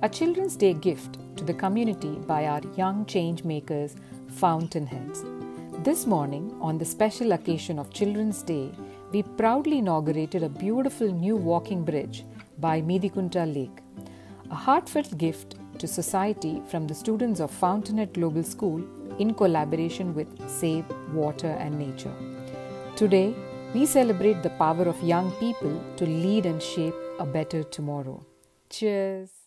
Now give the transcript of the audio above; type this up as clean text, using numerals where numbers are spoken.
a Children's Day gift to the community by our young change makers, Fountainheads. This morning, on the special occasion of Children's Day, we proudly inaugurated a beautiful new walking bridge by Meedikunta Lake, a heartfelt gift to society from the students of Fountainhead Global School in collaboration with Save Water and Nature. Today, we celebrate the power of young people to lead and shape a better tomorrow. Cheers!